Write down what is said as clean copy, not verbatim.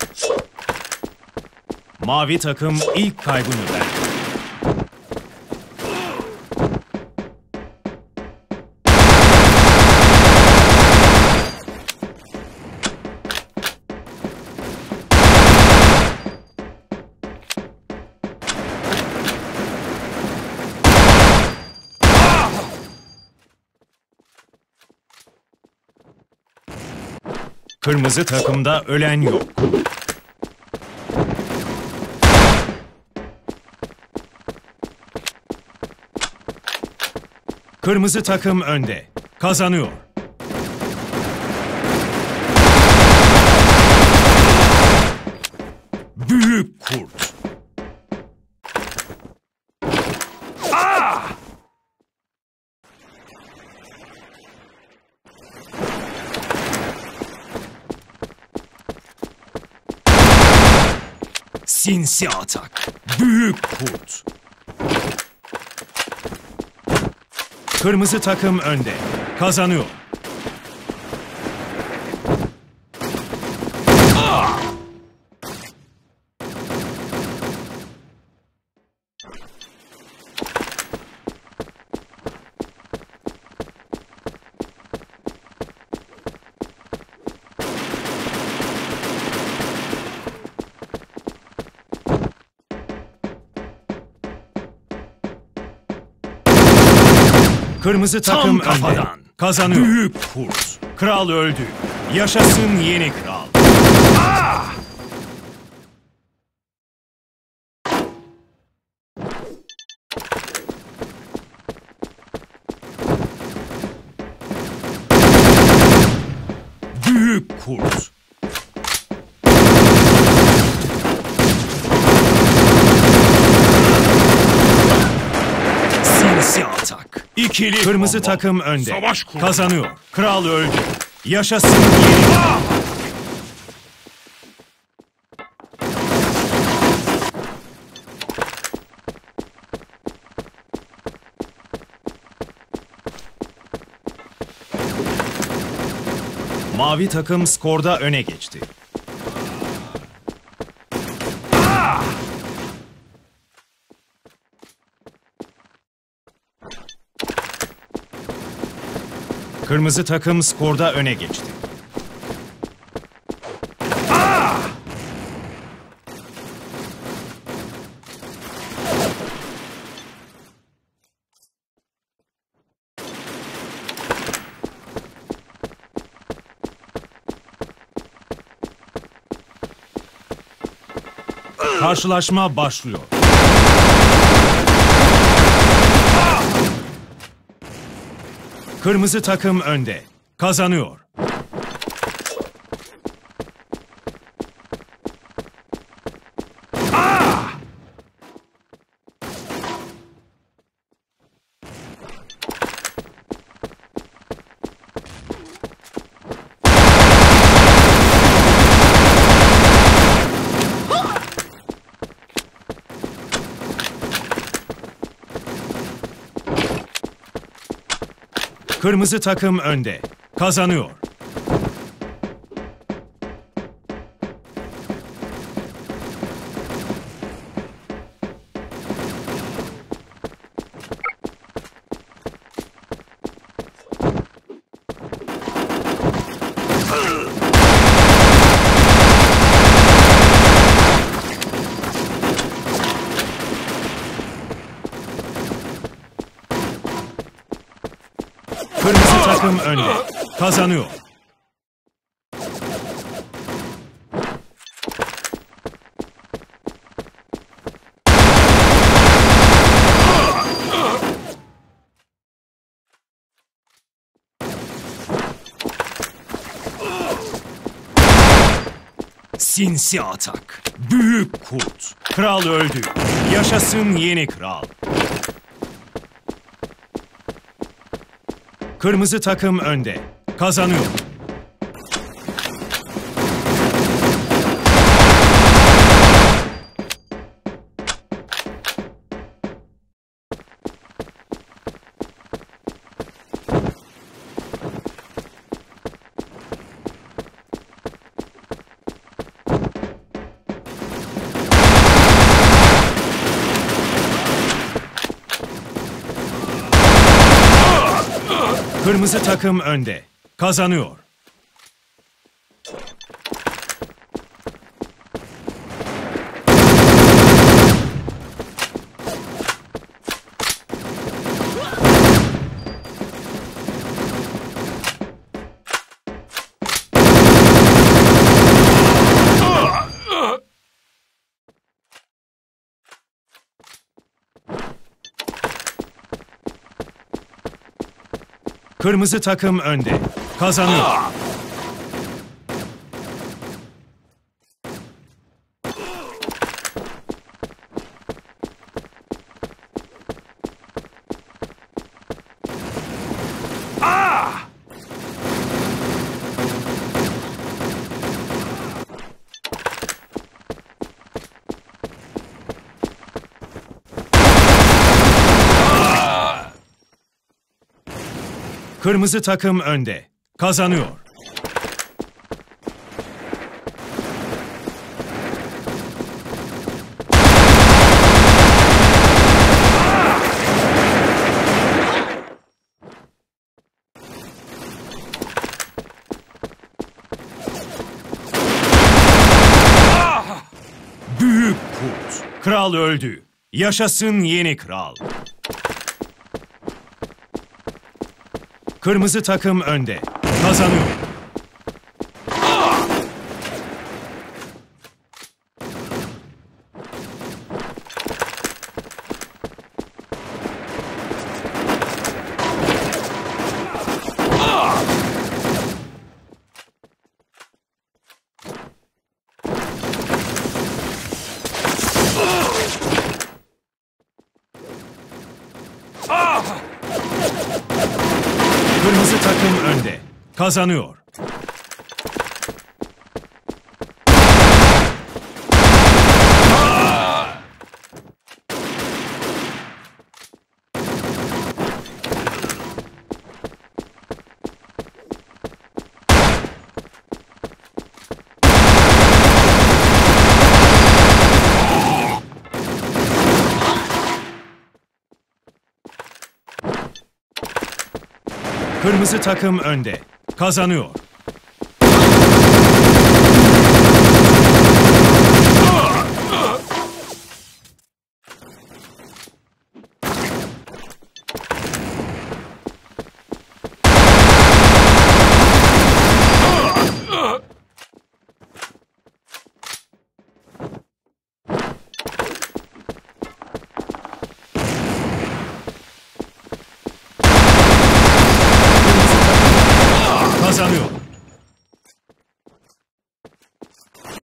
Mavi takım ilk kaybını verdi. Kırmızı takımda ölen yok. Kırmızı takım önde. Kazanıyor. Büyük kurt. Sinsi atak. Büyük kurt. Kırmızı takım önde. Kazanıyor. Kırmızı takım önde. Kazanıyor. Büyük kurt. Kral öldü. Yaşasın yeni kral. Büyük kurt. Sinsi atak. İkili kırmızı bomba. Takım önde. Kazanıyor. Kral öldü. Yaşasın yeni. Mavi takım skorda öne geçti. Kırmızı takım skorda öne geçti. Karşılaşma başlıyor. Kırmızı takım önde. Kazanıyor. Kırmızı takım önde. Kazanıyor. Kırmızı takım önde. Kazanıyor. Sinsi atak. Büyük kurt. Kral öldü. Yaşasın yeni kral. Kırmızı takım önde. Kazanıyor. Kırmızı takım önde. Kazanıyor. Kırmızı takım önde. Kazanıyor. Kırmızı takım önde. Kazanıyor. Büyük kurt. Kral öldü. Yaşasın yeni kral. Kırmızı takım önde. Kazanıyor. Kırmızı takım önde. Kazanıyor. Kırmızı takım önde. Kazanıyor.